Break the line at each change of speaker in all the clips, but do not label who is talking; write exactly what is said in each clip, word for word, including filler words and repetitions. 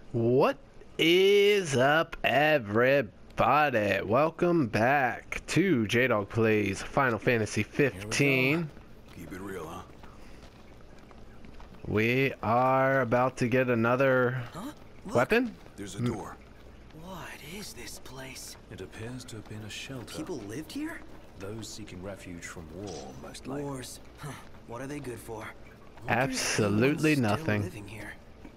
What is up, everybody? Welcome back to J-Dog Plays Final Fantasy fifteen.
Keep it real, huh?
We are about to get another
Huh? Look,
weapon.
There's a door.
what is this place?
It appears to have been a shelter.
People lived here?
Those seeking refuge from war, most likely.
Wars. Huh. What are they good for? Wonder if
Absolutely
anyone's
nothing.
Still living here.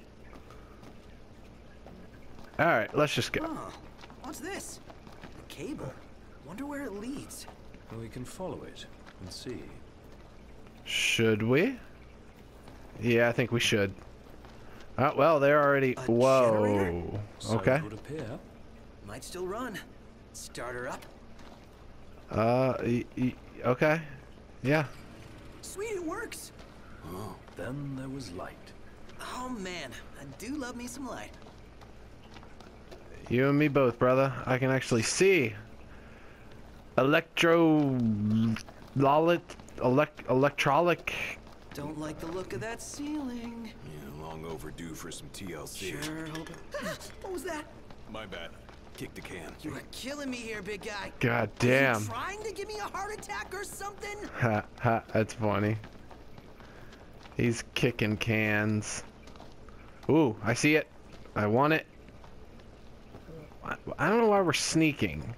All right, let's just go.
Huh. What's this? A cable. Wonder where it leads.
We can follow it and see.
Should we? Yeah, I think we should. Oh, well, they're already.
A
Whoa.
generator?
So
Okay.
it would appear.
Might still run. Start her up.
Uh. Y y okay. Yeah.
Sweet, it works.
Oh,
Then there was light.
Oh man, I do love me some light.
You and me both, brother. I can actually see. Electro... Lollet... Elect... Electrolic...
Don't like the look of that ceiling.
yeah, long overdue for some T L C.
Sure hope it... What was that?
My bad. Kick the can.
You are killing me here, big guy.
God
Are you
damn.
trying to give me a heart attack or something?
Ha ha, that's funny. He's kicking cans. Ooh, I see it. I want it. I, I don't know why we're sneaking.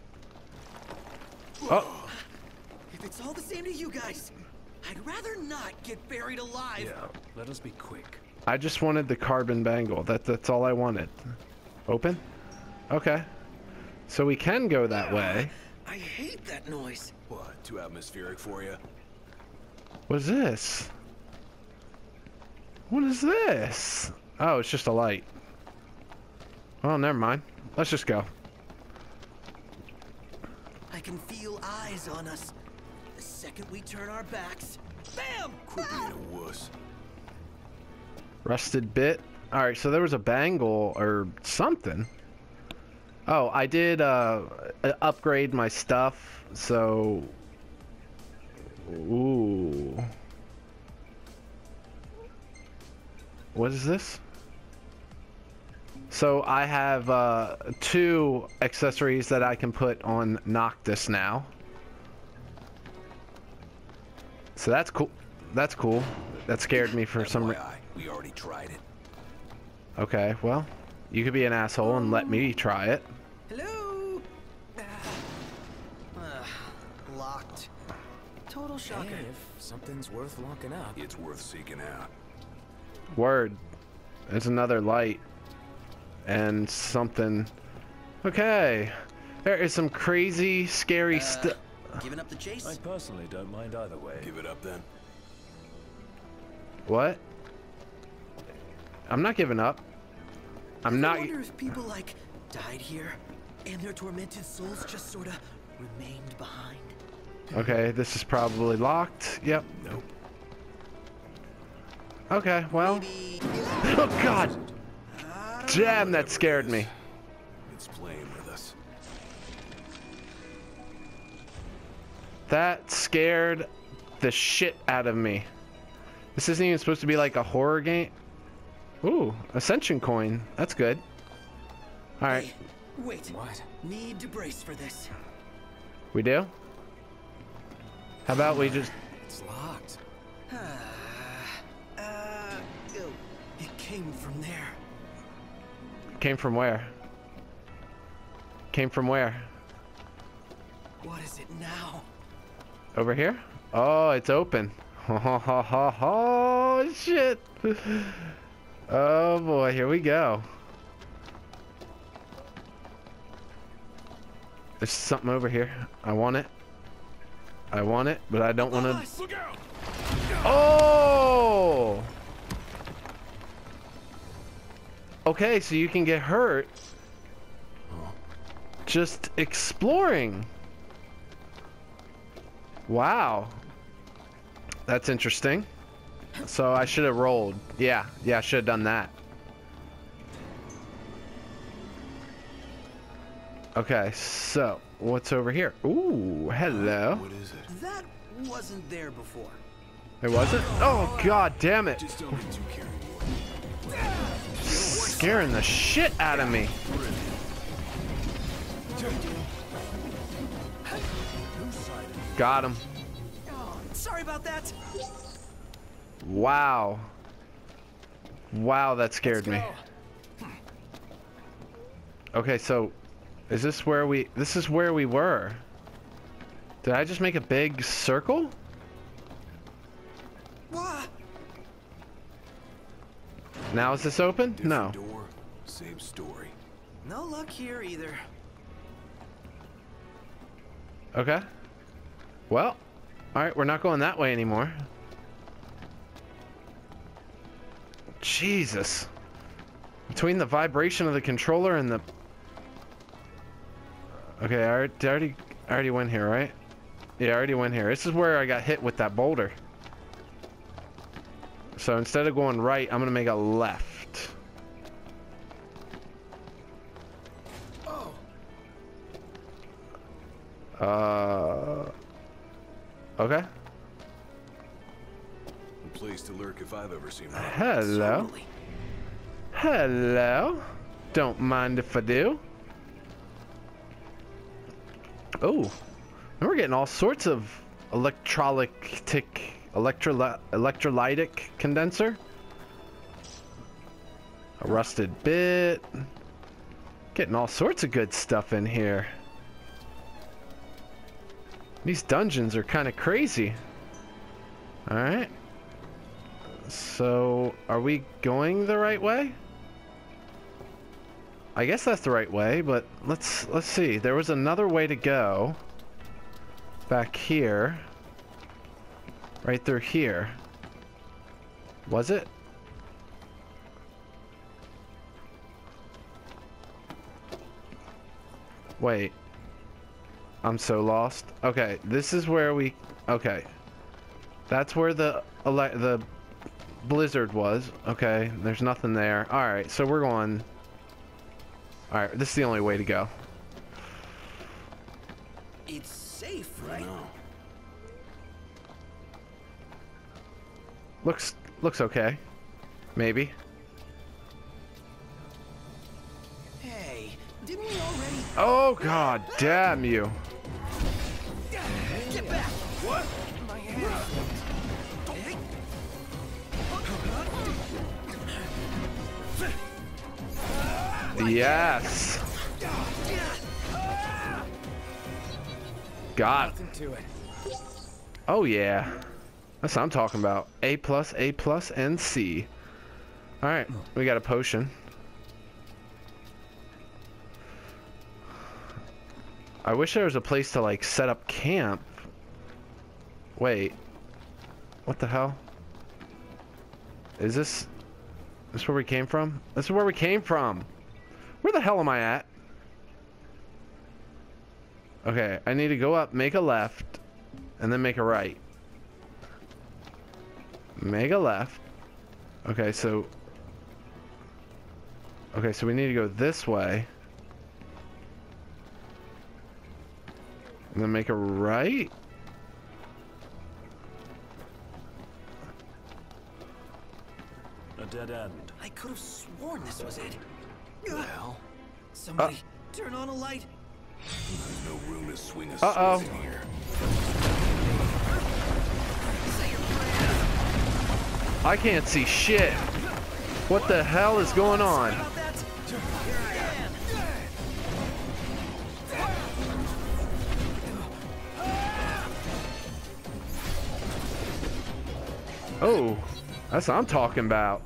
Oh,
If it's all the same to you guys, I'd rather not get buried alive.
Yeah, let us be quick.
I just wanted the carbon bangle. That, that's all I wanted. Open? Okay. So we can go that way.
I hate that noise.
What? Too atmospheric for you?
What's this? What is this? Oh, it's just a light. Oh, never mind. Let's just go.
I can feel eyes on us. The second we turn our backs, bam!
Quit
Ah!
being a wuss.
Rusted bit. Alright, so there was a bangle or something. Oh, I did uh, upgrade my stuff, so... Ooh. What is this? So I have uh, two accessories that I can put on Noctis now. So that's cool. That's cool. That scared me for some reason.
F Y I, we already tried it.
Okay, well, you could be an asshole and let me try it.
Hello? Ah. Ah, locked. Total shocker.
Hey, if something's worth locking up.
It's worth seeking out.
Word. There's another light. And something. Okay. There is some crazy, scary
Uh,
stuff.
Giving up the chase?
I personally don't mind either way.
Give it up then.
What? I'm not giving up. I'm
I
not.
wonder if people like died here, and their tormented souls just sort of remained behind.
Okay, this is probably locked. Yep.
Nope.
Okay, well.
Maybe.
Oh, God. Damn, that scared me.
It's playing with us.
That scared the shit out of me. This isn't even supposed to be like a horror game. Ooh, Ascension coin. That's good. Alright,
Hey, wait.
What?
Need to brace for this.
we do? How about we just...
It's locked.
uh, ew. It came from there.
Came from where? Came from where?
What is it now?
Over here? Oh, it's open. Ha ha ha ha ha, shit. Oh boy, here we go. There's something over here. I want it. I want it, but I don't want to.
Us.
Look out!
Oh! Okay, so you can get hurt just exploring. Wow. That's interesting. So I should have rolled. Yeah, yeah, I should have done that. Okay, so what's over here? Ooh, hello.
What is it?
That wasn't there before.
It wasn't? Oh, god damn it.
Just don't get too carried away.
scaring the shit out of me. Got him.
Oh, sorry about that.
Wow. Wow, that scared me. Okay, so is this where we this is where we were? Did I just make a big circle?
What?
Now is this open?
Different
No.
door, same story.
No luck here either.
Okay. Well, alright, we're not going that way anymore. Jesus. Between the vibration of the controller and the... Okay, I already, I already, I already went here, right? Yeah, I already went here. This is where I got hit with that boulder. So instead of going right, I'm gonna make a left.
Oh.
Uh... Okay.
A place to lurk if I've ever seen one.
Hello.
Totally.
Hello. Don't mind if I do. Oh, and we're getting all sorts of electrolytic, electroly electrolytic condenser. A rusted bit. Getting all sorts of good stuff in here. These dungeons are kind of crazy. All right. So, are we going the right way? I guess that's the right way, but let's let's see. There was another way to go. Back here. Right through here. Was it? Wait. I'm so lost. Okay, this is where we... Okay. That's where the ele the blizzard was. Okay, there's nothing there. Alright, so we're going... Alright, this is the only way to go.
It's safe,
I
right?
know.
Looks looks okay. Maybe.
Hey, didn't we already...
Oh god damn you.
Get back! What? My hand.
Yes. Got it.
Nothing to it.
Oh yeah. That's what I'm talking about. A plus, A plus, and C. Alright, we got a potion. I wish there was a place to like set up camp. Wait. What the hell? Is this... This where we came from? This is where we came from! Where the hell am I at? Okay, I need to go up, make a left, and then make a right. Make a left. Okay, so... Okay, so we need to go this way. And then make a right?
A dead end.
I could have sworn this was it.
Well,
Somebody, turn on a light.
there's no room to swing a
Uh-oh.
sword in here.
Say your prayers.
I can't see shit. What the hell is going on?
Sorry about that. Here I am.
Oh, that's what I'm talking about.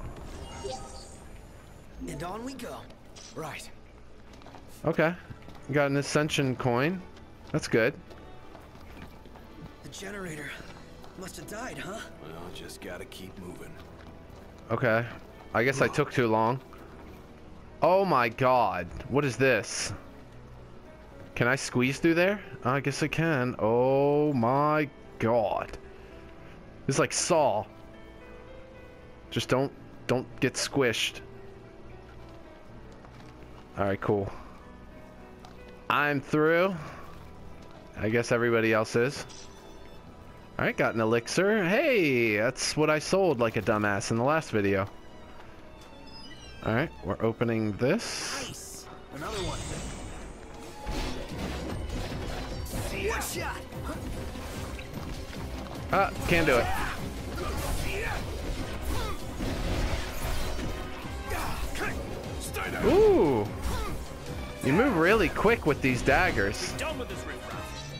And on we go.
Right.
Okay. Got an ascension coin. That's good.
The generator must have died, huh?
Well, just gotta keep moving.
Okay. I guess I took too long. Oh my god. What is this? Can I squeeze through there? I guess I can. Oh my god. This is like Saw. Just don't don't get squished. Alright, cool. I'm through. I guess everybody else is. Alright, got an elixir. Hey, that's what I sold like a dumbass in the last video. Alright, we're opening this.
Nice. Another one. One shot.
Ah, can't do it. Ooh! You move really quick with these daggers.
Done with this riffraff.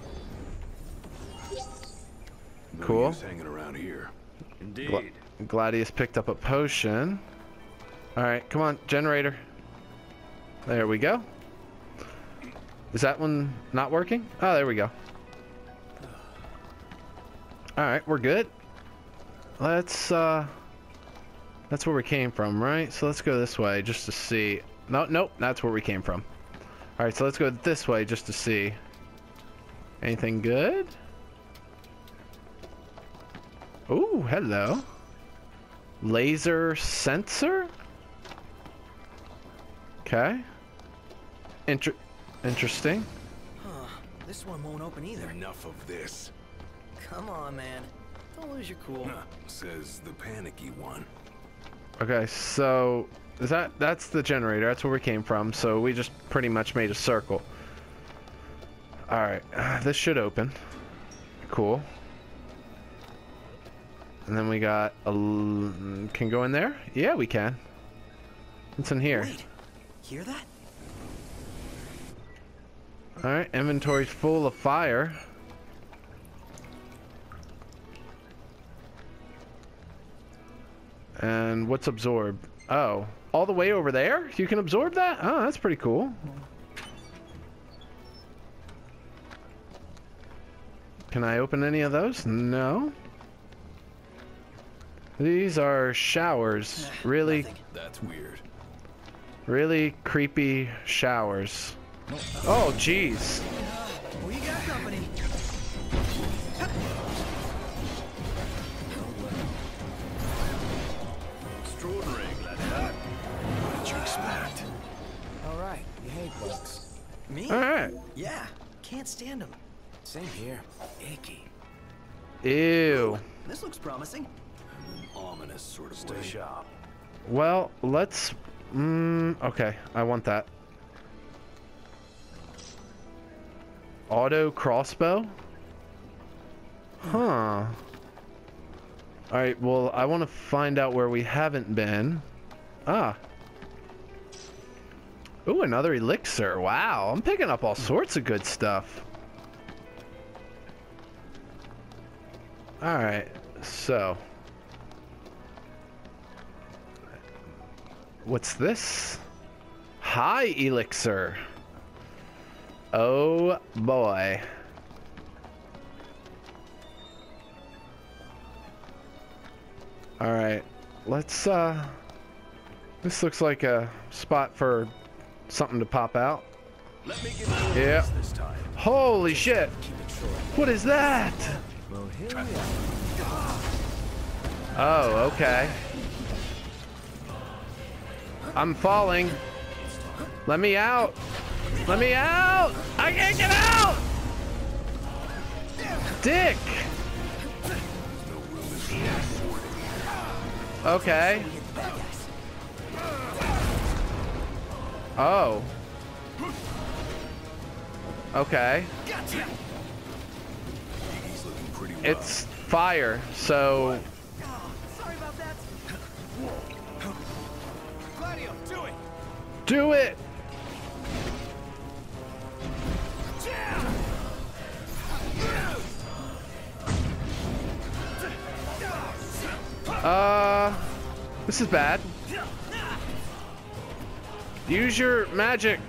No
Cool.
use hanging around here.
Indeed.
Gla Gladius picked up a potion. Alright, come on, generator. There we go. Is that one not working? Oh, there we go. Alright, we're good. Let's, uh... That's where we came from, right? So let's go this way just to see. No, nope, that's where we came from. Alright, so let's go this way just to see. Anything good? Ooh, hello. Laser sensor? Okay. Inter interesting.
Huh. This one won't open either.
Enough of this.
Come on, man. Don't lose your cool.
Huh, says the panicky one.
Okay, so is that that's the generator? That's where we came from. So we just pretty much made a circle. All right, uh, this should open. Cool. And then we got a l can go in there. Yeah, we can. What's in here?
Wait. Hear that?
All right, inventory's full of fire. And what's absorbed? Oh, all the way over there? You can absorb that? Oh, that's pretty cool. Can I open any of those? No. These are showers. Really,
Nothing.
That's weird.
really creepy showers. Oh, jeez.
We got company.
Extraordinary, Gladiator.
What did you expect?
All right. You hate bugs. Me?
All right.
Yeah. Can't stand them.
Same here.
Icky.
Ew.
This looks promising.
An ominous sort of
Stay
way.
sharp.
Well, let's... Mm, okay, I want that. Auto crossbow? Huh. Alright, well, I want to find out where we haven't been. Ah. Ooh, another elixir. Wow, I'm picking up all sorts of good stuff. Alright, so... What's this? High elixir. Oh boy. All right, let's uh this looks like a spot for something to pop out.
Let me give you
Yeah.
this this time.
Holy shit. What is that?
Well, here we are.
Oh, okay. I'm falling. Let me out. Let me out. I can't get out. Dick. Okay. Oh. Okay.
He's looking pretty rough.
It's fire, so
Sorry about that.
Gladio, do it!
do it. Uh, this is bad. Use your magic.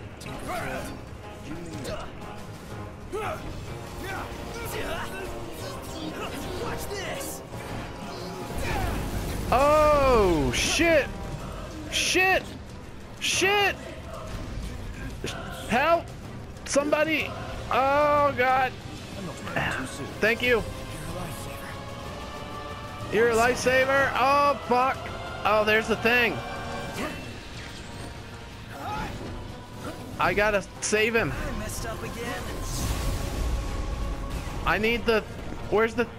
Watch this.
Oh, shit. Shit. Shit. Help. Somebody. Oh, God. Thank you. You're a lifesaver. Oh, fuck. Oh, there's the thing. I gotta save him.
I messed up again.
I need the... Where's the...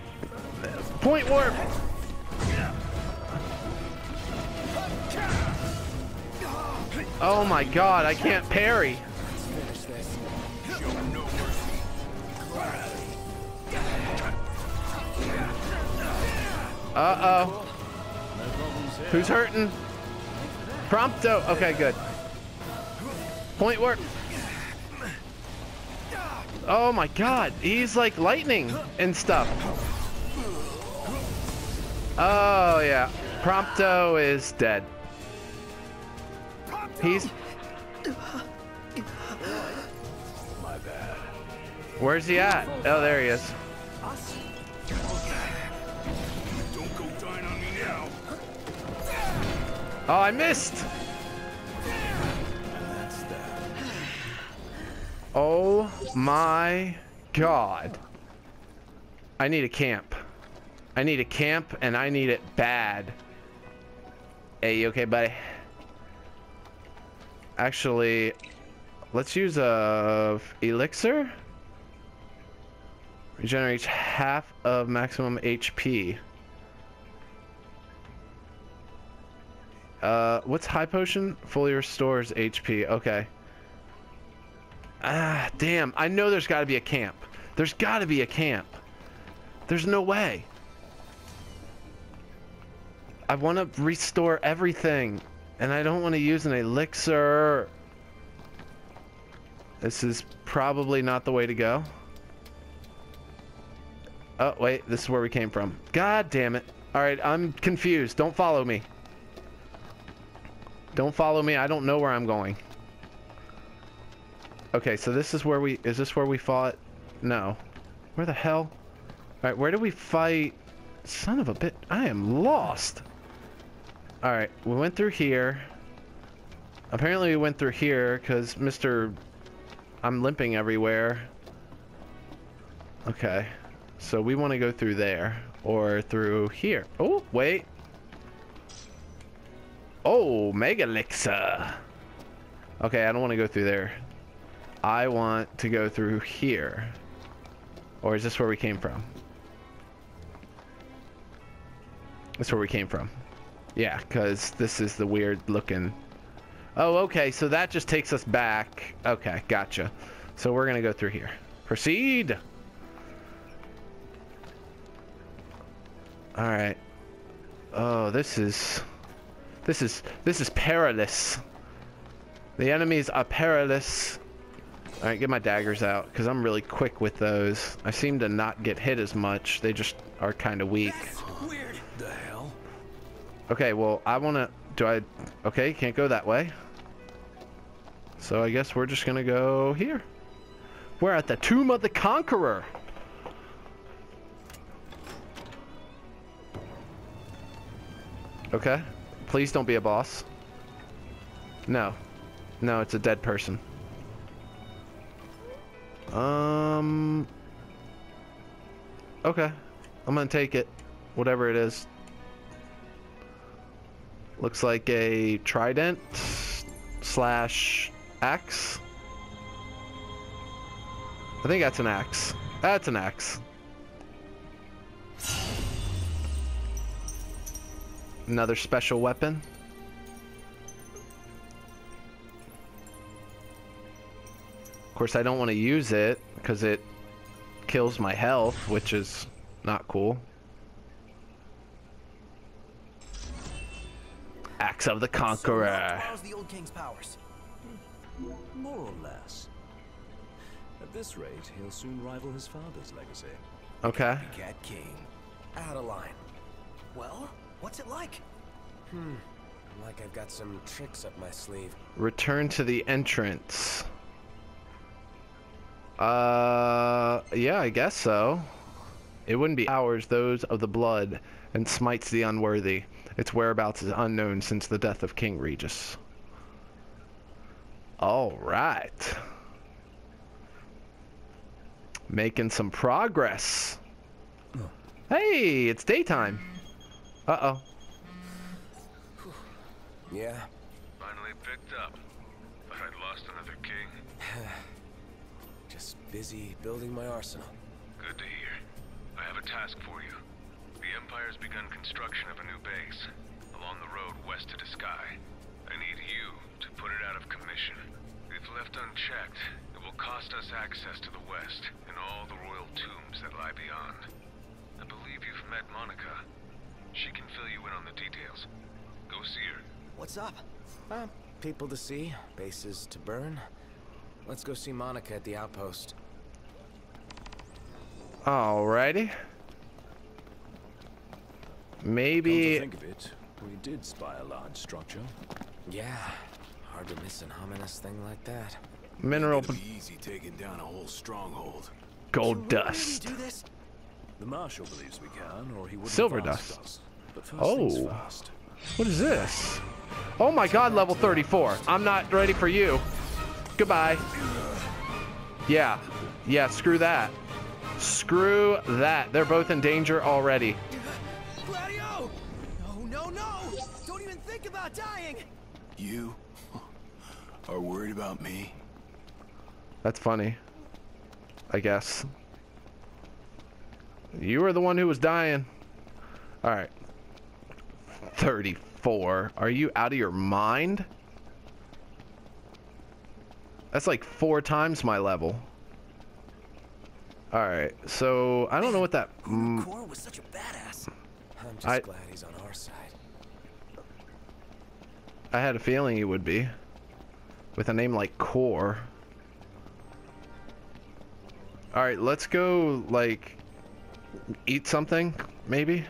Point warp. Oh my god, I can't parry.
Finish this.
Show no mercy.
Uh-oh. Who's hurting? Prompto. Okay, good. Point work. Oh my god, he's like lightning and stuff. Oh yeah, Prompto is dead. He's...
My bad.
Where's he at? Oh, there he is.
Don't go dying on me now.
Oh, I missed.
And that's that.
Oh my god. I need a camp. I need a camp and I need it bad. Hey, you okay, buddy? Actually, let's use a elixir. Regenerates half of maximum H P. Uh, what's high potion? Fully restores H P. Okay. Ah, damn. I know there's got to be a camp. There's got to be a camp. There's no way. I want to restore everything. And I don't want to use an elixir. This is probably not the way to go. Oh, wait. This is where we came from. God damn it. Alright, I'm confused. Don't follow me. Don't follow me. I don't know where I'm going. Okay, so this is where we... Is this where we fought? No. Where the hell? Alright, where did we fight? Son of a bit. I am lost. Alright, we went through here. Apparently we went through here because Mister I'm limping everywhere. Okay. So we want to go through there. Or through here. Oh, wait. Oh, Mega Elixir. Okay, I don't want to go through there. I want to go through here. Or is this where we came from? That's where we came from. Yeah, because this is the weird looking... Oh, okay, so that just takes us back. Okay, gotcha. So we're going to go through here. Proceed! Alright. Oh, this is... This is... This is perilous. The enemies are perilous. Alright, get my daggers out, because I'm really quick with those. I seem to not get hit as much. They just are kind of weak.
Weird.
The hell?
Okay, well, I want to... Do I... Okay, can't go that way. So I guess we're just going to go here. We're at the Tomb of the Conqueror. Okay. Please don't be a boss. No. No, it's a dead person. Um... Okay. I'm going to take it. Whatever it is. Looks like a trident slash axe. I think that's an axe. That's an axe. Another special weapon. Of course, I don't want to use it because it kills my health, which is not cool. Axe of the Conqueror.
So how's the old king's powers?
More or less. At this rate, he'll soon rival his father's legacy.
Okay.
Cat King. Out of line. Well, what's it like?
Hmm. Like I've got some tricks up my sleeve.
Return to the entrance. Uh, yeah, I guess so. It wouldn't be ours, those of the blood, and smites the unworthy. Its whereabouts is unknown since the death of King Regis. All right. Making some progress. Hey, it's daytime. Uh-oh.
Yeah.
Finally picked up. Thought I'd lost another king.
Just busy building my arsenal.
Good to hear. I have a task for you. The Empire's begun construction of a new base along the road west to Diskai. I need you to put it out of us access to the west and all the royal tombs that lie beyond. I believe you've met Monica. She can fill you in on the details. Go see her.
What's up?
Uh, people to see, bases to burn. Let's go see Monica at the outpost.
Alrighty. Maybe.
Come to think of it, we did spy a large structure.
Yeah, hard to miss an ominous thing like that.
Mineral
It'll be easy taking down a whole stronghold.
gold
Can we really
dust.
do this?
The Marshal believes we can, or he wouldn't
Silver
have asked
dust.
us. But first
Oh.
things first.
What is this? Oh my god, level thirty-four. I'm not ready for you. Goodbye. Yeah. Yeah, screw that. Screw that. They're both in danger already.
Gladio! No, no, no! Don't even think about dying!
You are worried about me?
That's funny. I guess. You were the one who was dying. Alright. thirty-four. Are you out of your mind? That's like four times my level. Alright, so I don't know what that... Mm,
Core was such a badass.
I'm just
I-
glad he's on our side.
I had a feeling you would be. With a name like Core. Alright, let's go, like... eat something, maybe?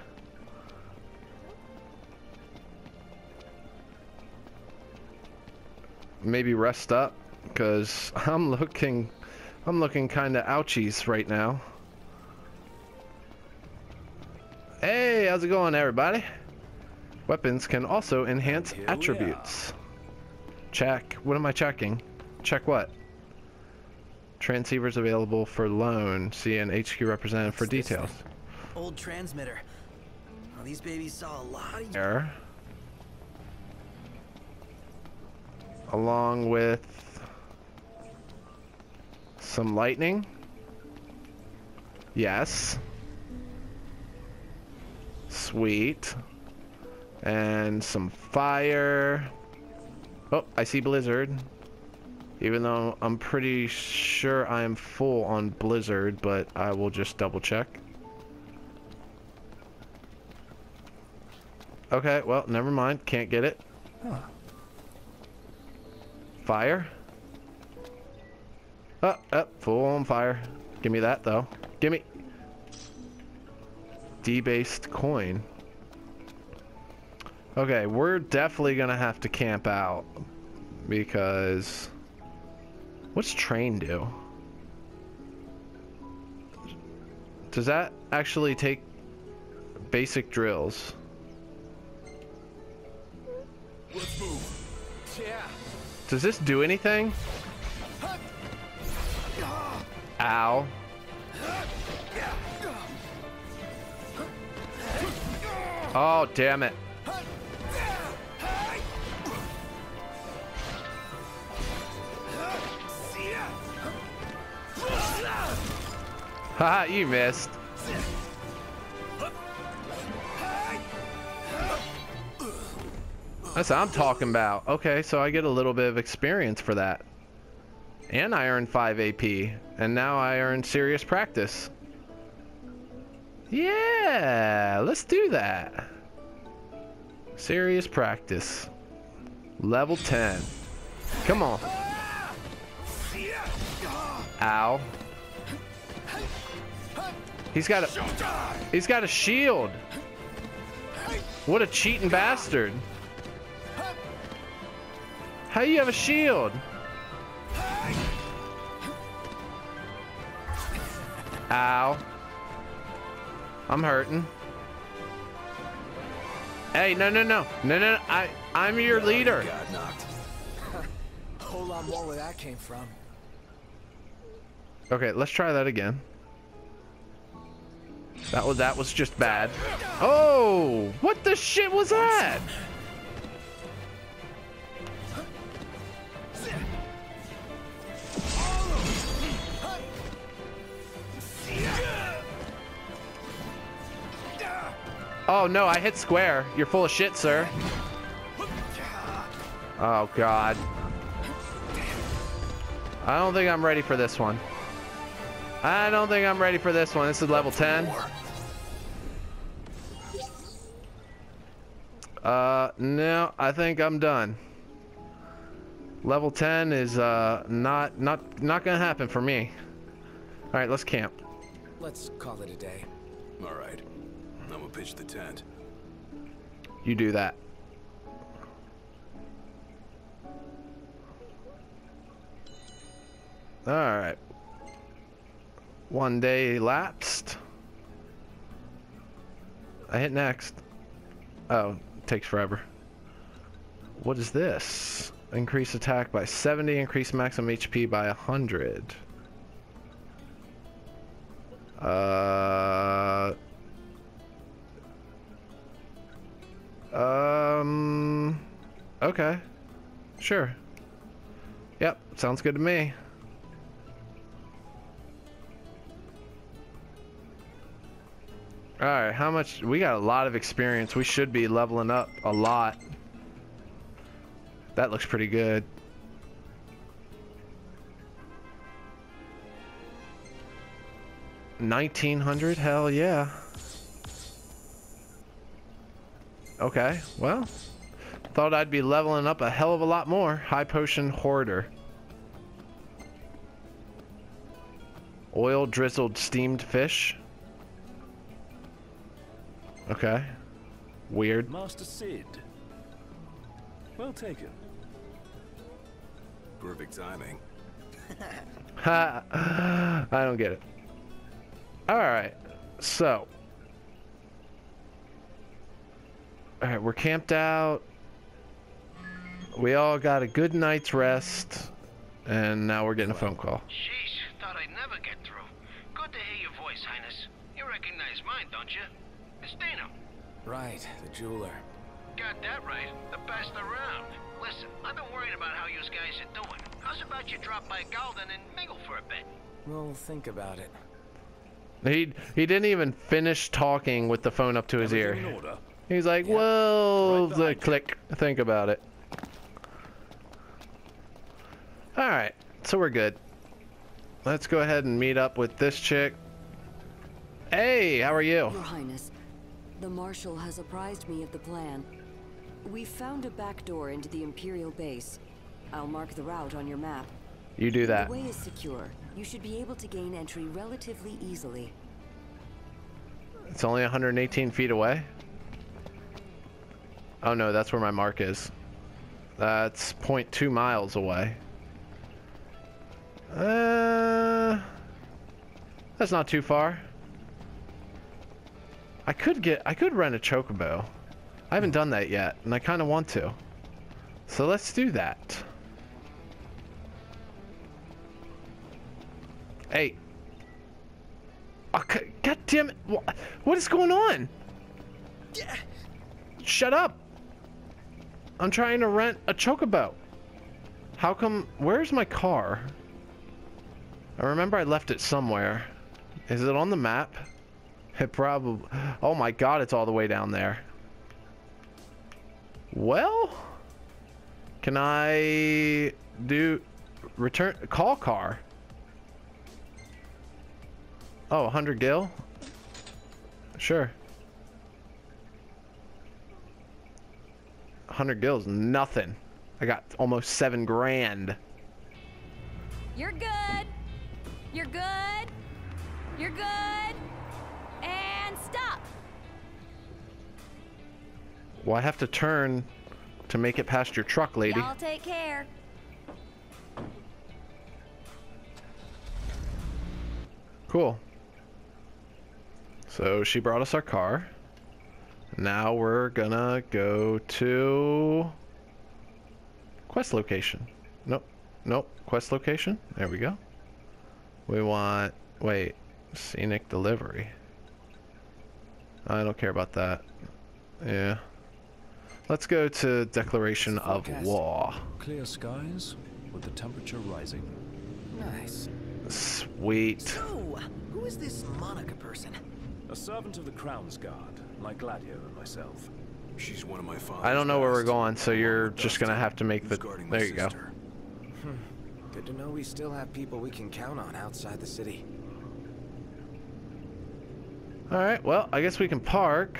Maybe rest up, because I'm looking... I'm looking kind of ouchies right now. Hey, how's it going, everybody? Weapons can also enhance
Here we
attributes. Check. What am I checking? Check what? Transceivers available for loan. See an H Q representative for
What's this
details.
thing? Old transmitter. Oh, these babies saw a lot of...
There. Along with some lightning. Yes. Sweet. And some fire. Oh, I see Blizzard. Even though I'm pretty sure I'm full on Blizzard, but I will just double check. Okay, well, never mind. Can't get it. Fire. Oh, oh, full on fire. Give me that, though. Give me. Debased coin. Okay, we're definitely gonna have to camp out. Because... what's train do? Does that actually take basic drills?
Let's move.
Yeah.
Does this do anything? Ow. Oh, damn it. Haha, you missed. That's what I'm talking about. Okay, so I get a little bit of experience for that. And I earn five A P. And now I earn serious practice. Yeah, let's do that. Serious practice. Level ten. Come on. Ow. He's got a He's got a shield. What a cheating bastard. How you have a shield? Ow. I'm hurting. Hey, no, no, no. No, no, no. I, I'm your leader.
Got knocked.
A whole lot more where that came from.
Okay, let's try that again. That was, that was just bad. Oh, what the shit was that? Oh no, I hit square. You're full of shit, sir. Oh god. I don't think I'm ready for this one. I don't think I'm ready for this one. This is level ten. Uh, no, I think I'm done. Level ten is uh not not not gonna happen for me. All right, let's camp.
Let's call it a day.
All right. I'm gonna pitch the tent.
You do that. All right. One day elapsed. I hit next. Oh, it takes forever. What is this? Increase attack by seventy, increase maximum H P by one hundred. Uh... Um... Okay. Sure. Yep, sounds good to me. Alright, how much? We got a lot of experience. We should be leveling up a lot. That looks pretty good. nineteen hundred? Hell yeah. Okay, well. Thought I'd be leveling up a hell of a lot more. High potion hoarder. Oil drizzled steamed fish. Okay. Weird.
Master Sid. Well taken.
Perfect timing.
Ha! I don't get it. Alright. So. Alright, we're camped out. We all got a good night's rest. And now we're getting a phone call.
Jeez, thought I'd never get through. Good to hear your voice, Highness. You recognize mine, don't you? It's Dino.
Right, the jeweler.
Got that right. The best around. Listen, I've been worried about how you guys are doing. How's about you drop by Galden and mingle for a bit?
We'll think about it.
He he didn't even finish talking with the phone up to his ear.
Everything in order?
He's like,
Yeah.
well,
Right
the
behind you.
click. Think about it. Alright, so we're good. Let's go ahead and meet up with this chick. Hey, how are you?
Your Highness, the Marshal has apprised me of the plan. We found a back door into the Imperial base. I'll mark the route on your map.
You do that.
The way is secure. You should be able to gain entry relatively easily.
It's only one hundred eighteen feet away. Oh no, that's where my mark is. That's zero point two miles away. Uh, that's not too far. I could get, I could rent a chocobo. I haven't done that yet, and I kind of want to. So let's do that. Hey. Oh, God damn it. What, what is going on? Shut up. I'm trying to rent a chocobo. How come, where's my car? I remember I left it somewhere. Is it on the map? It probably, oh my God, it's all the way down there. Well, can I do, return, call car? Oh, one hundred gil? Sure. one hundred gil is nothing. I got almost seven grand.
You're good. You're good. You're good. And stop.
Well, I have to turn to make it past your truck, lady.
Y'all take care.
Cool. So she brought us our car. Now we're gonna go to quest location. Nope. Nope. Quest location. There we go. We want, wait, scenic delivery. I don't care about that. Yeah. Let's go to declaration of
Forecast.
war.
Clear skies with the temperature rising.
Nice.
Sweet.
So, who is this Monica person?
A servant of the Crown's Guard, like Gladio and myself.
She's one of my father's
I don't know where we're
best.
going, so you're
Along with
just gonna
Dustin,
have to make
who's
the.
guarding my
There you go.
sister.
Good to know we still have people we can count on outside the city.
Alright, well, I guess we can park.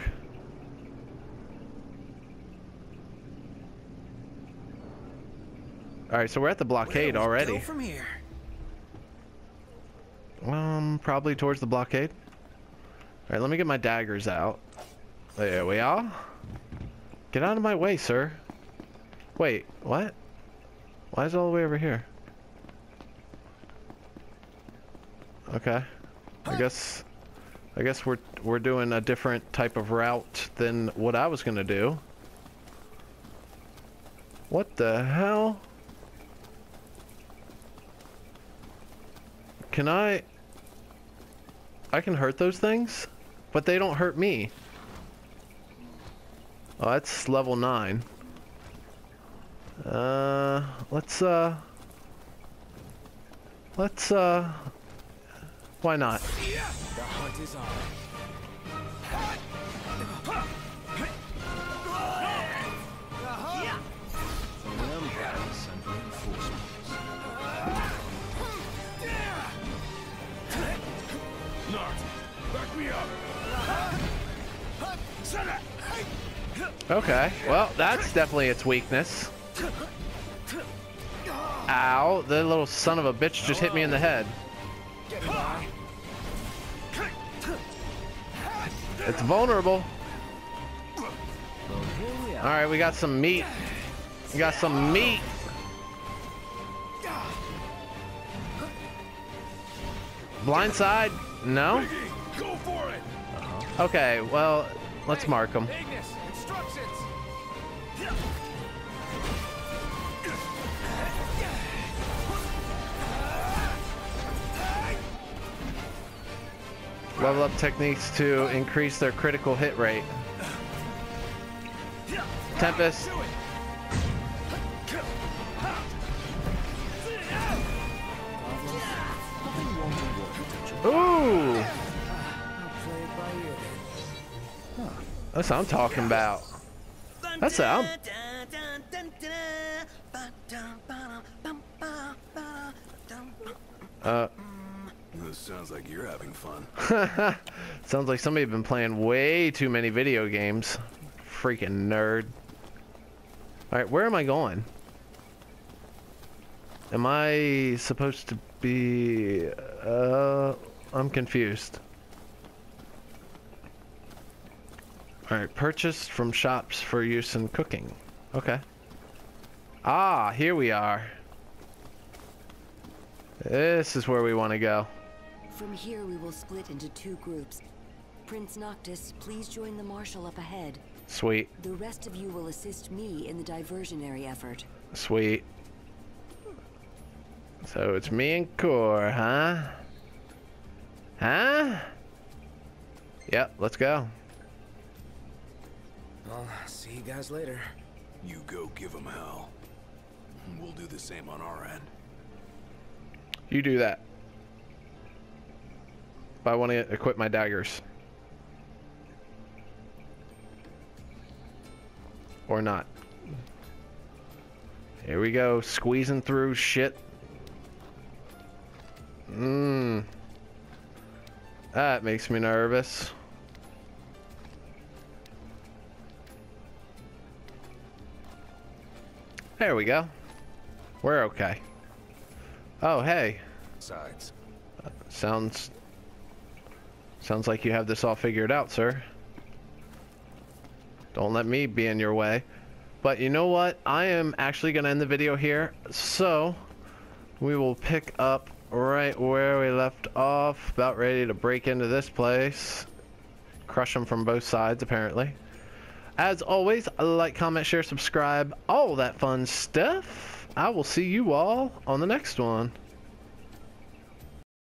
Alright, so we're at the blockade
Where do we
already.
go from here?
Um, probably towards the blockade. Alright, let me get my daggers out. There we are. Get out of my way, sir. Wait, what? Why is it all the way over here? Okay. I guess I guess we're we're doing a different type of route than what I was gonna do. What the hell? Can I I can hurt those things, but they don't hurt me. Oh, that's level nine. Uh, let's, uh... Let's, uh... Why not?
The hunt is on.
The Empire sent reinforcements.
Back me up!
Okay, well, that's definitely its weakness. Ow, the little son of a bitch just hit me in the head. It's vulnerable. Alright, we got some meat. We got some meat. Blind side? No?
Go for it!
Okay, well, let's mark them.
Ignis, instructions.
Level up techniques to increase their critical hit rate. Tempest. Ooh! That's what I'm talking about. That's what I'm... Uh...
This sounds like you're having fun.
Sounds like somebody's been playing way too many video games. Freaking nerd. Alright, where am I going? Am I supposed to be... Uh... I'm confused. Alright, purchased from shops for use in cooking. Okay. Ah, here we are. This is where we want to go.
From here, we will split into two groups. Prince Noctis, please join the Marshal up ahead.
Sweet.
The rest of you will assist me in the diversionary effort.
Sweet. So it's me and Core, huh? Huh? Yep, let's go.
Well, see you guys later.
You go give them hell. We'll do the same on our end.
You do that. But I want to equip my daggers. Or not. Here we go, squeezing through shit. Mmm. That makes me nervous. There we go. We're okay. Oh, hey.
Sides.
Uh, sounds... Sounds like you have this all figured out, sir. Don't let me be in your way. But you know what? I am actually going to end the video here. So, we will pick up right where we left off. About ready to break into this place. Crush them from both sides, apparently. As always, like, comment, share, subscribe, all that fun stuff. I will see you all on the next one.